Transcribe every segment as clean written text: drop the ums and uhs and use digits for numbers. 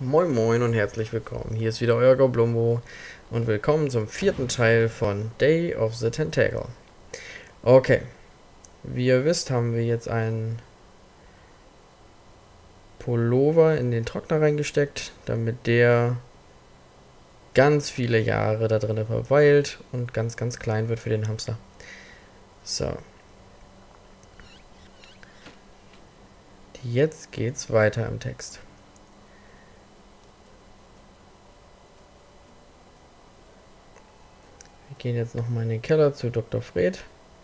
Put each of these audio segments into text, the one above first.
Moin Moin und herzlich willkommen. Hier ist wieder euer Goblumbo und willkommen zum vierten Teil von Day of the Tentacle. Okay, wie ihr wisst, haben wir jetzt einen Pullover in den Trockner reingesteckt, damit der ganz viele Jahre da drin verweilt und ganz klein wird für den Hamster. So. Jetzt geht's weiter im Text. Wir gehen jetzt nochmal in den Keller zu Dr. Fred.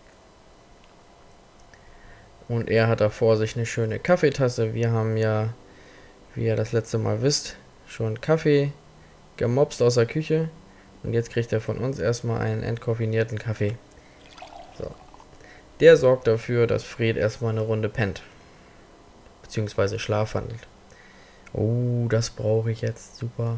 Und er hat da vor sich eine schöne Kaffeetasse. Wir haben ja, wie ihr das letzte Mal wisst, schon Kaffee gemopst aus der Küche. Und jetzt kriegt er von uns erstmal einen entkoffinierten Kaffee. So. Der sorgt dafür, dass Fred erstmal eine Runde pennt. Beziehungsweise schlafwandelt. Oh, das brauche ich jetzt. Super.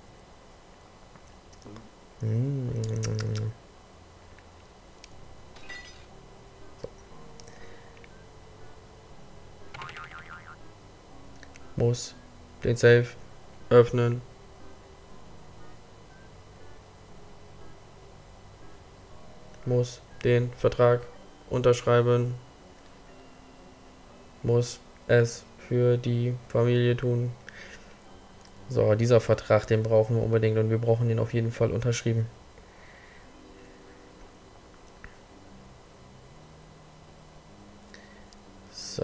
Muss den Safe öffnen. Muss den Vertrag unterschreiben. Muss es für die Familie tun. So, dieser Vertrag, den brauchen wir unbedingt und wir brauchen den auf jeden Fall unterschrieben. So.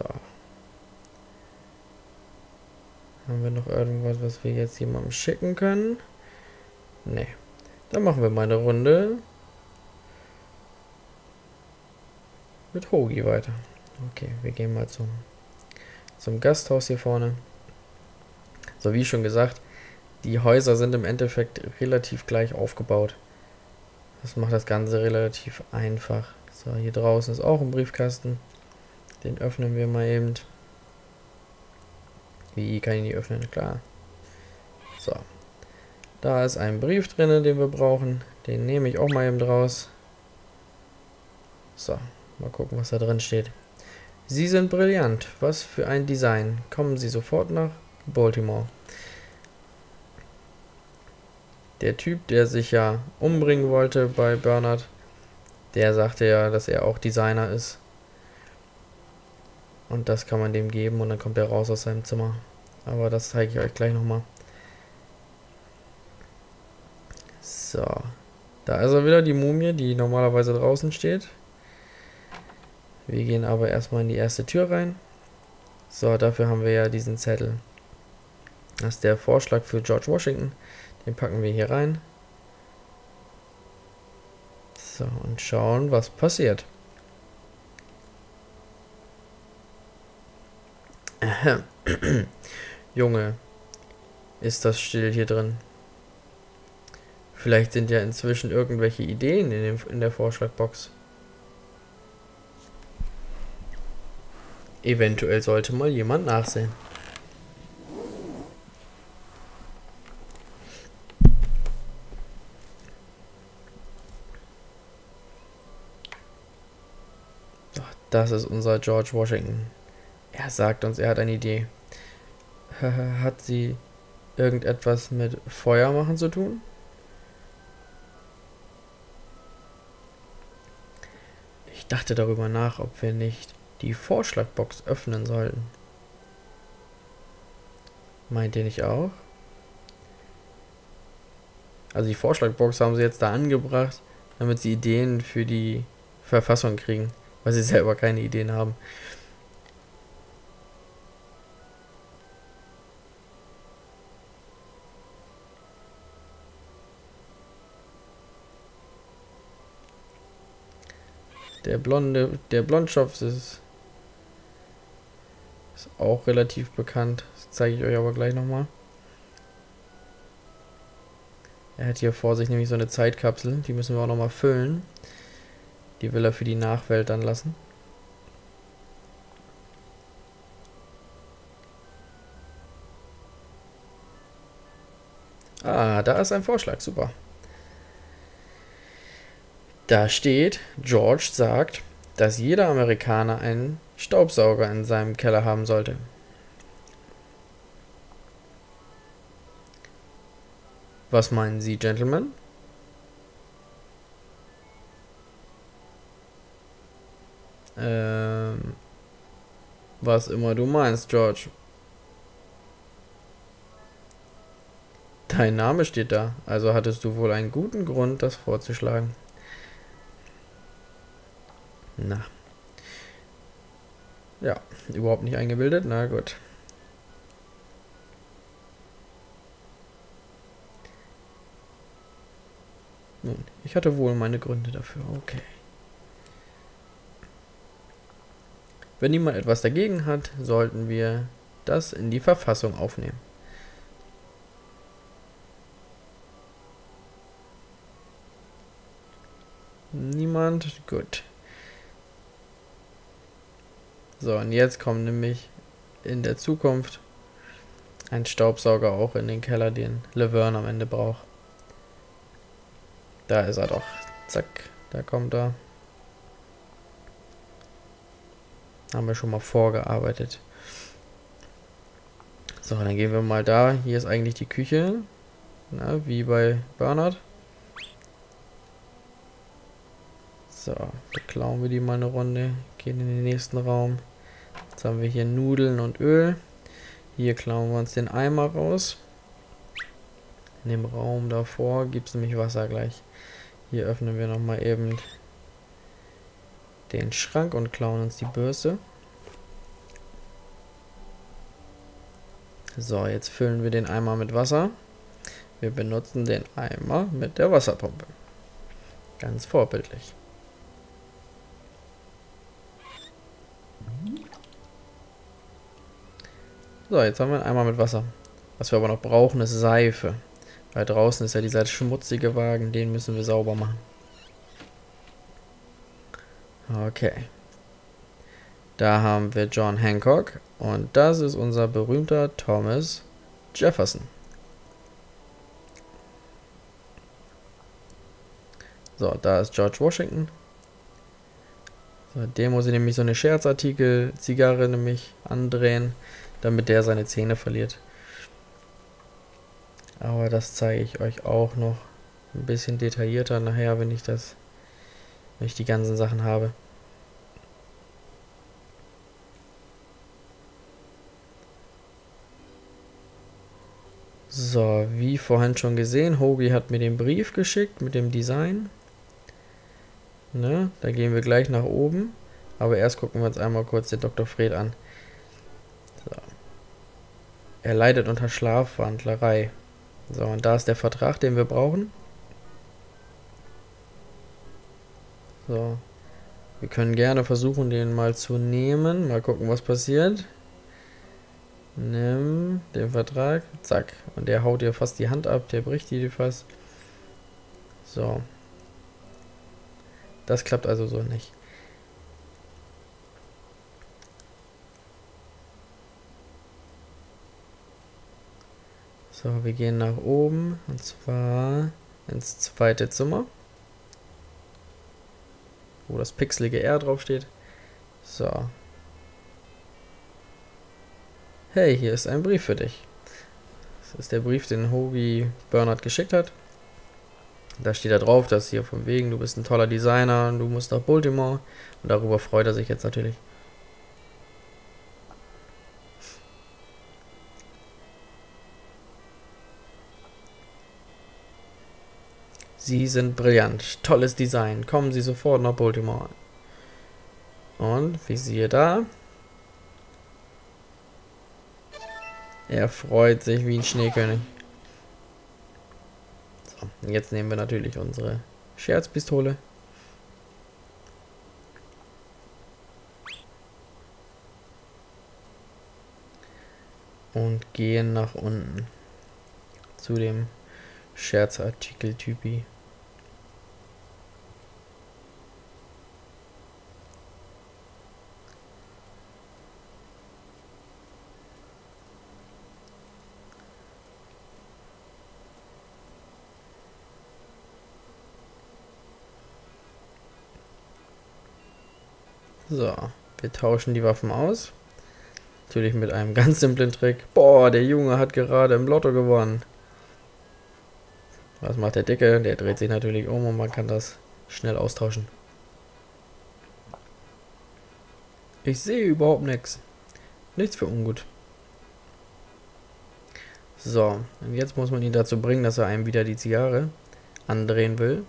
Haben wir noch irgendwas, was wir jetzt jemandem schicken können? Nee. Dann machen wir mal eine Runde mit Hogi weiter. Okay, wir gehen mal zum Gasthaus hier vorne. So, wie schon gesagt, die Häuser sind im Endeffekt relativ gleich aufgebaut. Das macht das Ganze relativ einfach. So, hier draußen ist auch ein Briefkasten. Den öffnen wir mal eben. Wie kann ich ihn nicht öffnen? Klar. So. Da ist ein Brief drin, den wir brauchen. Den nehme ich auch mal eben raus. So, mal gucken, was da drin steht. Sie sind brillant. Was für ein Design. Kommen Sie sofort nach Baltimore. Der Typ, der sich ja umbringen wollte bei Bernard, der sagte ja, dass er auch Designer ist. Und das kann man dem geben und dann kommt er raus aus seinem Zimmer. Aber das zeige ich euch gleich nochmal. So. Da ist er wieder, die Mumie, die normalerweise draußen steht. Wir gehen aber erstmal in die erste Tür rein. So, dafür haben wir ja diesen Zettel. Das ist der Vorschlag für George Washington. Den packen wir hier rein. So, und schauen, was passiert. Junge, ist das still hier drin. Vielleicht sind ja inzwischen irgendwelche Ideen in der Vorschlagbox. Eventuell sollte mal jemand nachsehen. Doch, das ist unser George Washington. Er sagt uns, er hat eine Idee. Hat sie irgendetwas mit Feuer machen zu tun? Ich dachte darüber nach, ob wir nicht die Vorschlagbox öffnen sollten. Meint ihr nicht auch? Also die Vorschlagbox haben sie jetzt da angebracht, damit sie Ideen für die Verfassung kriegen, weil sie selber keine Ideen haben. Der Blondschopf ist auch relativ bekannt. Das zeige ich euch aber gleich nochmal. Er hat hier vor sich nämlich so eine Zeitkapsel. Die müssen wir auch nochmal füllen. Die will er für die Nachwelt dann lassen. Ah, da ist ein Vorschlag. Super. Da steht, George sagt, dass jeder Amerikaner einen Staubsauger in seinem Keller haben sollte. Was meinen Sie, Gentlemen? Was immer du meinst, George. Dein Name steht da, also hattest du wohl einen guten Grund, das vorzuschlagen. Na. Ja, überhaupt nicht eingebildet, na gut. Nun, ich hatte wohl meine Gründe dafür, okay. Wenn niemand etwas dagegen hat, sollten wir das in die Verfassung aufnehmen. Niemand? Gut. So, und jetzt kommt nämlich in der Zukunft ein Staubsauger auch in den Keller, den Laverne am Ende braucht. Da ist er doch. Zack, da kommt er. Haben wir schon mal vorgearbeitet. So, dann gehen wir mal da. Hier ist eigentlich die Küche. Na, wie bei Bernhard. So, beklauen wir die mal eine Runde. Gehen in den nächsten Raum. Jetzt haben wir hier Nudeln und Öl. Hier klauen wir uns den Eimer raus. In dem Raum davor gibt es nämlich Wasser gleich. Hier öffnen wir nochmal eben den Schrank und klauen uns die Bürste. So, jetzt füllen wir den Eimer mit Wasser. Wir benutzen den Eimer mit der Wasserpumpe. Ganz vorbildlich. So, jetzt haben wir einen Eimer mit Wasser. Was wir aber noch brauchen, ist Seife. Weil draußen ist ja dieser schmutzige Wagen, den müssen wir sauber machen. Okay. Da haben wir John Hancock und das ist unser berühmter Thomas Jefferson. So, da ist George Washington. So, dem muss ich nämlich so eine Scherzartikel-Zigarre nämlich andrehen, damit der seine Zähne verliert. Aber das zeige ich euch auch noch ein bisschen detaillierter nachher, wenn ich die ganzen Sachen habe. So, wie vorhin schon gesehen, Hoagie hat mir den Brief geschickt mit dem Design. Ne, da gehen wir gleich nach oben. Aber erst gucken wir uns einmal kurz den Dr. Fred an. So. Er leidet unter Schlafwandlerei. So, und da ist der Vertrag, den wir brauchen. So. Wir können gerne versuchen, den mal zu nehmen. Mal gucken, was passiert. Nimm den Vertrag. Zack. Und der haut dir fast die Hand ab. Der bricht die fast. So. Das klappt also so nicht. So, wir gehen nach oben. Und zwar ins zweite Zimmer. Wo das pixelige R draufsteht. So. Hey, hier ist ein Brief für dich. Das ist der Brief, den Hoagie Bernhard geschickt hat. Da steht da drauf, dass hier von wegen, du bist ein toller Designer und du musst nach Baltimore. Und darüber freut er sich jetzt natürlich. Sie sind brillant. Tolles Design. Kommen Sie sofort nach Baltimore. Und, wie siehe da, er freut sich wie ein Schneekönig. So, jetzt nehmen wir natürlich unsere Scherzpistole. Und gehen nach unten. Zu dem Scherzartikel-Typi. So, wir tauschen die Waffen aus. Natürlich mit einem ganz simplen Trick. Boah, der Junge hat gerade im Lotto gewonnen. Was macht der Dicke? Der dreht sich natürlich um und man kann das schnell austauschen. Ich sehe überhaupt nichts. Nichts für ungut. So, und jetzt muss man ihn dazu bringen, dass er einem wieder die Zigarre andrehen will.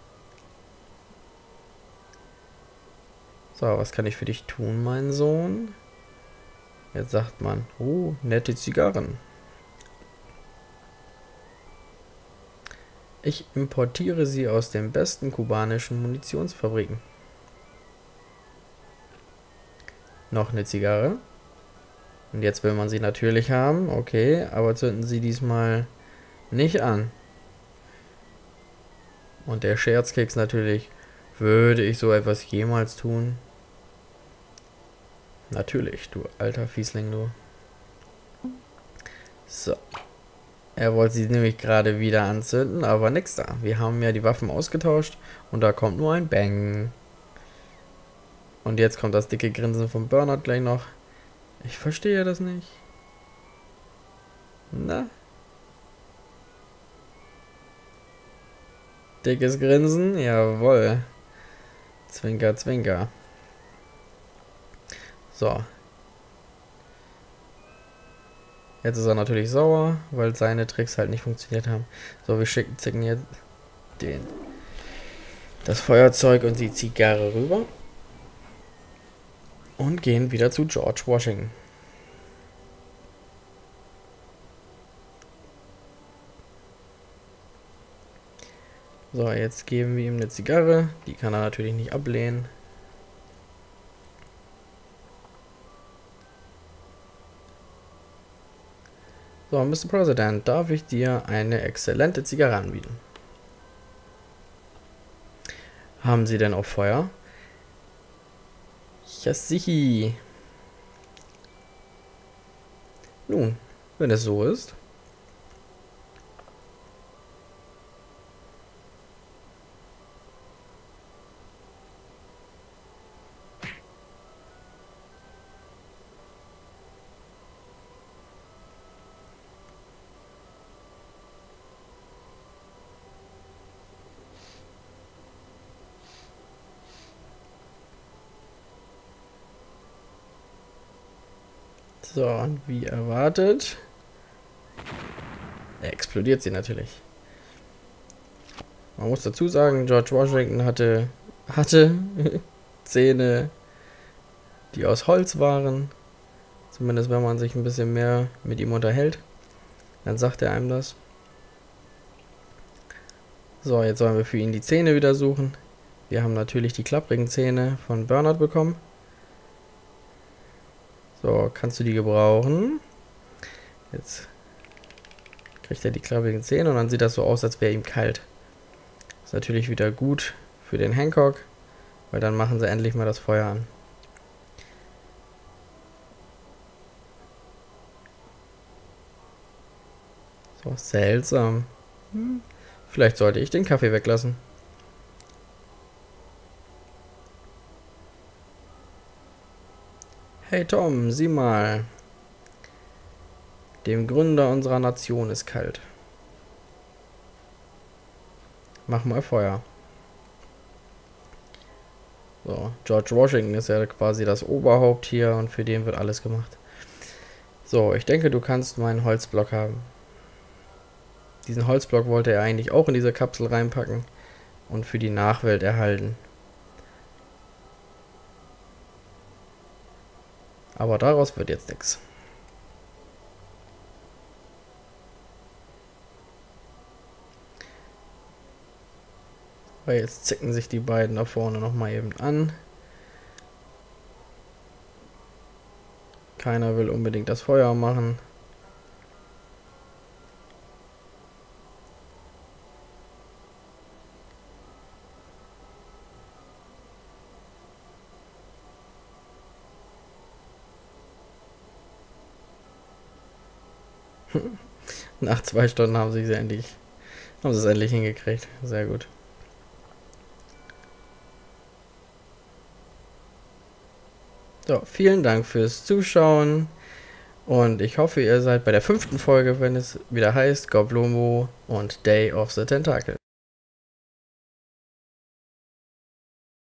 So, was kann ich für dich tun, mein Sohn? Jetzt sagt man, oh, nette Zigarren. Ich importiere sie aus den besten kubanischen Munitionsfabriken. Noch eine Zigarre. Und jetzt will man sie natürlich haben. Okay, aber zünden sie diesmal nicht an. Und der Scherzkeks natürlich. Würde ich so etwas jemals tun? Natürlich, du alter Fiesling, du. So. Er wollte sie nämlich gerade wieder anzünden, aber nix da. Wir haben ja die Waffen ausgetauscht und da kommt nur ein Bang. Und jetzt kommt das dicke Grinsen von Bernard gleich noch. Ich verstehe das nicht. Na? Dickes Grinsen? Jawohl. Zwinker, zwinker. So. Jetzt ist er natürlich sauer, weil seine Tricks halt nicht funktioniert haben. So, wir zicken jetzt das Feuerzeug und die Zigarre rüber. Und gehen wieder zu George Washington. So, jetzt geben wir ihm eine Zigarre. Die kann er natürlich nicht ablehnen. So, Mr. President, darf ich dir eine exzellente Zigarre anbieten? Haben Sie denn auch Feuer? Ja, sichi. Nun, wenn es so ist. So, und wie erwartet, explodiert sie natürlich. Man muss dazu sagen, George Washington hatte Zähne, die aus Holz waren. Zumindest wenn man sich ein bisschen mehr mit ihm unterhält, dann sagt er einem das. So, jetzt sollen wir für ihn die Zähne wieder suchen. Wir haben natürlich die klapprigen Zähne von Bernard bekommen. So, kannst du die gebrauchen? Jetzt kriegt er die klapprigen Zähne und dann sieht das so aus, als wäre ihm kalt. Ist natürlich wieder gut für den Hancock, weil dann machen sie endlich mal das Feuer an. So, seltsam. Vielleicht sollte ich den Kaffee weglassen. Hey Tom, sieh mal. Dem Gründer unserer Nation ist kalt. Mach mal Feuer. So, George Washington ist ja quasi das Oberhaupt hier und für den wird alles gemacht. So, ich denke, du kannst meinen Holzblock haben. Diesen Holzblock wollte er eigentlich auch in diese Kapsel reinpacken und für die Nachwelt erhalten. Aber daraus wird jetzt nichts. Weil jetzt zicken sich die beiden da vorne nochmal eben an. Keiner will unbedingt das Feuer machen. Nach 2 Stunden haben sie es endlich hingekriegt. Sehr gut. So, vielen Dank fürs Zuschauen Und ich hoffe, ihr seid bei der 5. Folge, wenn es wieder heißt Goblomo und Day of the Tentacle.